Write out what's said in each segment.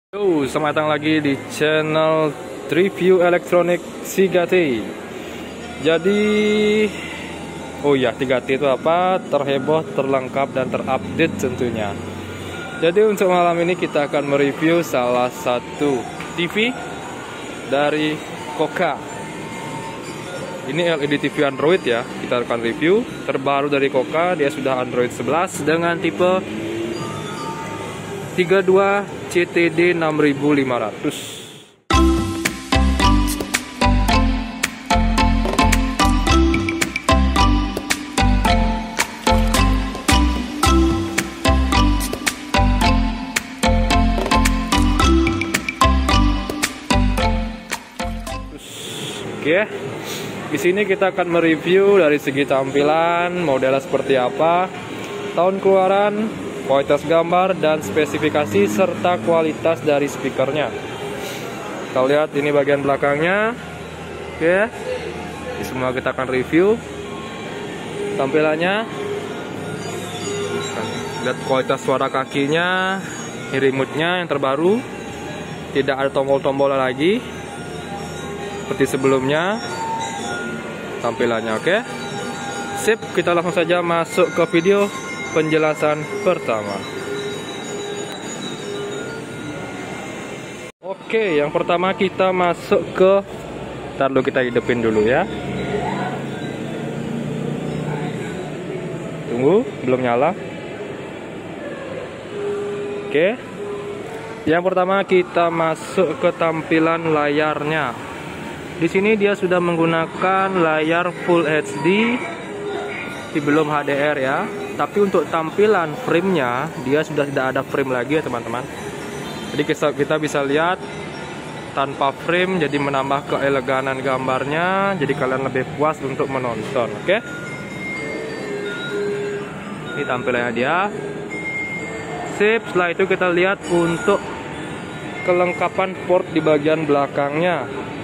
Yo, selamat datang lagi di channel Review Elektronik 3T. Jadi, oh ya, 3T itu apa? Terheboh, terlengkap, dan terupdate tentunya. Jadi untuk malam ini kita akan mereview salah satu TV dari Koka. Ini LED TV Android ya, kita akan review. Terbaru dari Koka, dia sudah Android 11 dengan tipe 32 CTD 6500. Oke, di sini kita akan mereview dari segi tampilan, modelnya seperti apa, tahun keluaran, kualitas gambar, dan spesifikasi serta kualitas dari speakernya. Kita lihat ini bagian belakangnya. Oke, ini semua kita akan review tampilannya. Lihat kualitas suara kakinya, ini remote-nya yang terbaru, tidak ada tombol-tombolnya lagi seperti sebelumnya. Tampilannya oke. Sip, kita langsung saja masuk ke video penjelasan pertama. Oke, yang pertama kita masuk ke, ntar dulu kita hidupin dulu ya. Tunggu, belum nyala. Oke, yang pertama kita masuk ke tampilan layarnya. Di sini dia sudah menggunakan layar Full HD, belum HDR ya. Tapi untuk tampilan frame-nya, dia sudah tidak ada frame lagi ya teman-teman. Jadi kita bisa lihat tanpa frame, jadi menambah keeleganan gambarnya, jadi kalian lebih puas untuk menonton. Oke, ini tampilannya dia. Sip, setelah itu kita lihat untuk kelengkapan port di bagian belakangnya.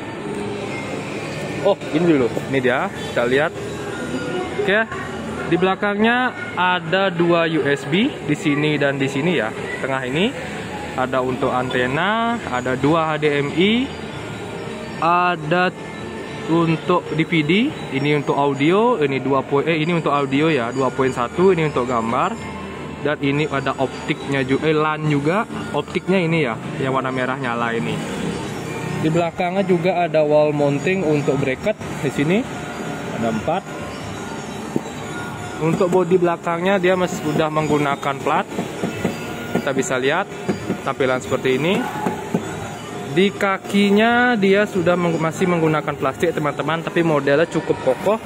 Oh, ini dulu, ini dia, kita lihat. Oke. Di belakangnya ada dua USB di sini dan di sini ya. Tengah ini ada untuk antena, ada dua HDMI, ada untuk DVD, ini untuk audio, ini ini untuk audio ya, 2.1, ini untuk gambar. Dan ini ada optiknya juga, LAN juga, optiknya ini ya, yang warna merah nyala ini. Di belakangnya juga ada wall mounting untuk bracket di sini. Ada 4. Untuk bodi belakangnya dia masih sudah menggunakan plat. Kita bisa lihat tampilan seperti ini. Di kakinya dia sudah masih menggunakan plastik teman-teman, tapi modelnya cukup kokoh.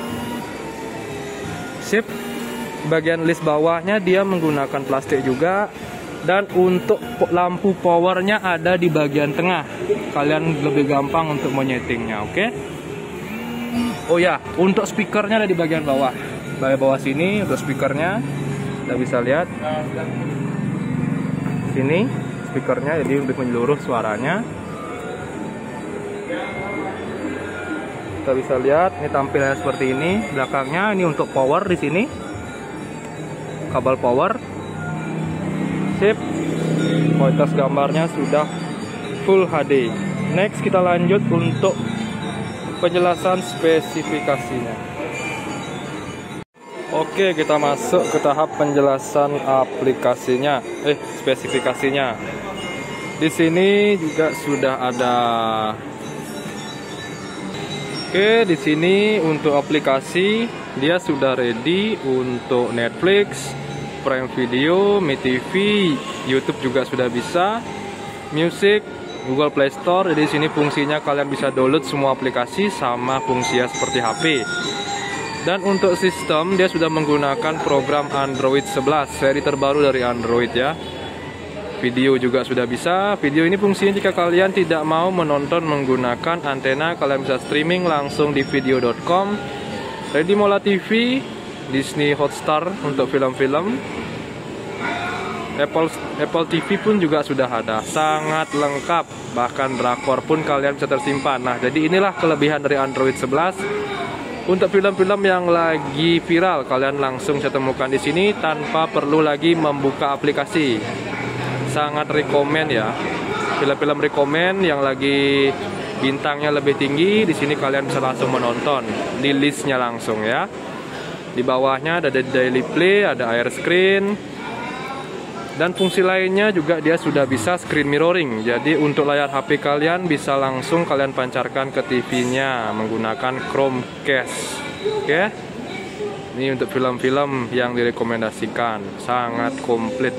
Sip. Bagian list bawahnya dia menggunakan plastik juga. Dan untuk lampu powernya ada di bagian tengah. Kalian lebih gampang untuk menyetingnya, oke? Oh ya, untuk speakernya ada di bagian bawah. Bawah sini untuk speakernya kita bisa lihat sini speakernya, jadi untuk menyeluruh suaranya. Kita bisa lihat ini tampilannya seperti ini. Belakangnya ini untuk power di sini, kabel power. Sip, kualitas gambarnya sudah Full HD. Next kita lanjut untuk penjelasan spesifikasinya. Oke, kita masuk ke tahap penjelasan aplikasinya, spesifikasinya. Di sini juga sudah ada. Oke, di sini untuk aplikasi dia sudah ready untuk Netflix, Prime Video, MiTV, YouTube juga sudah bisa, Music, Google Play Store. Jadi di sini fungsinya kalian bisa download semua aplikasi sama fungsinya seperti HP. Dan untuk sistem dia sudah menggunakan program Android 11, seri terbaru dari Android ya. Video juga sudah bisa. Video ini fungsinya jika kalian tidak mau menonton menggunakan antena, kalian bisa streaming langsung di video.com. Ready Mola TV, Disney Hotstar untuk film-film. Apple TV pun juga sudah ada, sangat lengkap. Bahkan drakor pun kalian bisa tersimpan. Nah, jadi inilah kelebihan dari Android 11. Untuk film-film yang lagi viral, kalian langsung bisa temukan di sini tanpa perlu lagi membuka aplikasi. Sangat rekomen ya. film-film rekomen yang lagi bintangnya lebih tinggi, di sini kalian bisa langsung menonton di listnya langsung ya. Di bawahnya ada daily play, ada air screen, dan fungsi lainnya juga dia sudah bisa screen mirroring. Jadi untuk layar HP kalian bisa langsung kalian pancarkan ke TV-nya menggunakan Chromecast. Oke. Ini untuk film-film yang direkomendasikan, sangat komplit.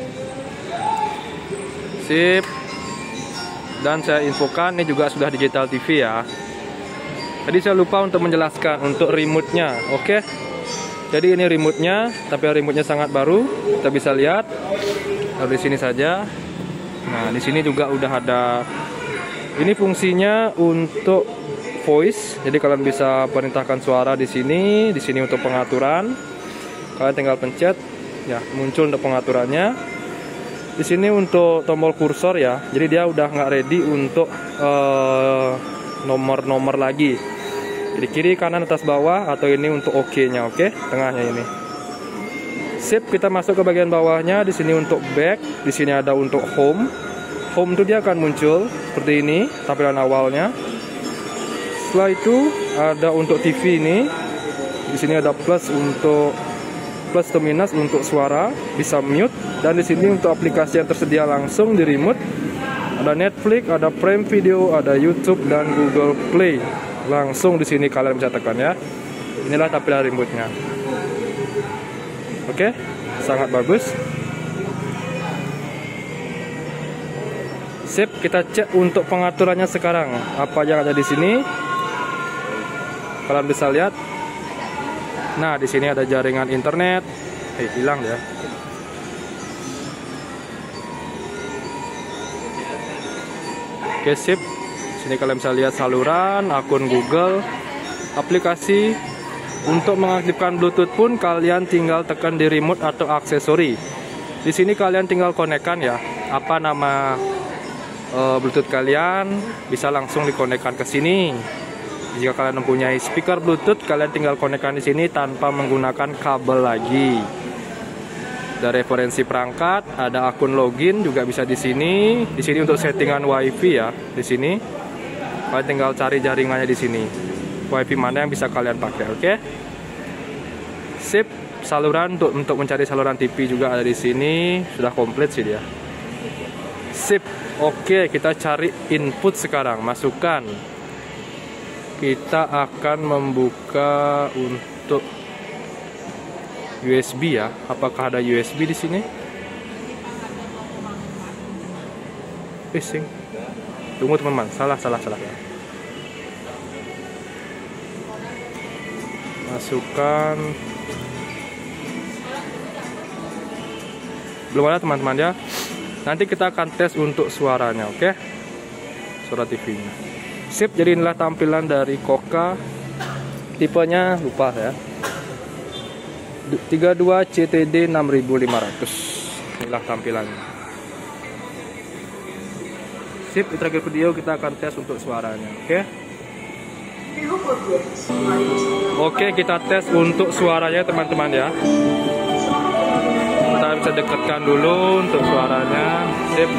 Sip. Dan saya infokan ini juga sudah digital TV ya. Tadi saya lupa untuk menjelaskan untuk remote-nya. Oke. Jadi ini remote-nya, tapi remote-nya sangat baru. Kita bisa lihat. Di sini saja. Nah, di sini juga udah ada. Ini fungsinya untuk voice. Jadi kalian bisa perintahkan suara di sini. Di sini untuk pengaturan. Kalian tinggal pencet, ya muncul untuk pengaturannya. Di sini untuk tombol kursor ya. Jadi dia udah nggak ready untuk nomor-nomor lagi. Jadi kiri, kanan, atas, bawah, atau ini untuk OK-nya, oke? Tengahnya ini. Sip, kita masuk ke bagian bawahnya. Di sini untuk back, di sini ada untuk home. Home itu dia akan muncul seperti ini tampilan awalnya. Setelah itu ada untuk TV ini. Di sini ada plus untuk plus atau minus untuk suara, bisa mute, dan di sini untuk aplikasi yang tersedia langsung di remote. Ada Netflix, ada Prime Video, ada YouTube dan Google Play. Langsung di sini kalian bisa tekan ya. Inilah tampilan remote-nya. Oke, sangat bagus. Sip, kita cek untuk pengaturannya sekarang. Apa yang ada di sini? Kalian bisa lihat. Nah, di sini ada jaringan internet. Hilang ya. Oke, sip. Sini kalian bisa lihat saluran, akun Google, aplikasi. Untuk mengaktifkan Bluetooth pun kalian tinggal tekan di remote atau aksesori. Di sini kalian tinggal konekkan ya. Apa nama Bluetooth kalian, bisa langsung dikonekkan ke sini. Jika kalian mempunyai speaker Bluetooth, kalian tinggal konekkan di sini tanpa menggunakan kabel lagi. Ada referensi perangkat, ada akun login juga bisa di sini. Di sini untuk settingan WiFi ya. Di sini kalian tinggal cari jaringannya di sini. WiFi mana yang bisa kalian pakai, oke? Sip, saluran untuk mencari saluran TV juga ada di sini, sudah komplit sih dia. Sip, oke, kita cari input sekarang, masukkan. Kita akan membuka untuk USB ya. Apakah ada USB di sini? Sing. Tunggu teman-teman, salah. Masukkan. Belum ada teman-teman ya. Nanti kita akan tes untuk suaranya, oke? Suara TV-nya. Sip, jadi inilah tampilan dari Koka. Tipenya lupa ya. 32 CTD 6500. Inilah tampilannya. Sip, di terakhir video kita akan tes untuk suaranya, oke? Oke, kita tes untuk suaranya teman-teman ya. Kita bisa dekatkan dulu untuk suaranya. Sip.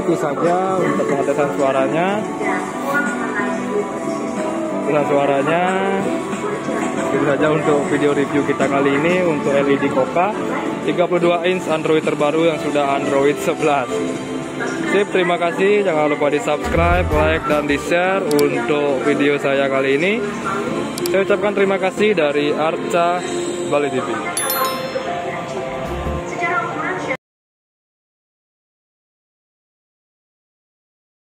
itu saja untuk pengetesan suaranya. Itu saja untuk video review kita kali ini untuk LED Koka 32 inch Android terbaru yang sudah Android 11. Sip, terima kasih. Jangan lupa di subscribe, like, dan di share untuk video saya kali ini. Saya ucapkan terima kasih dari Arca Bali TV.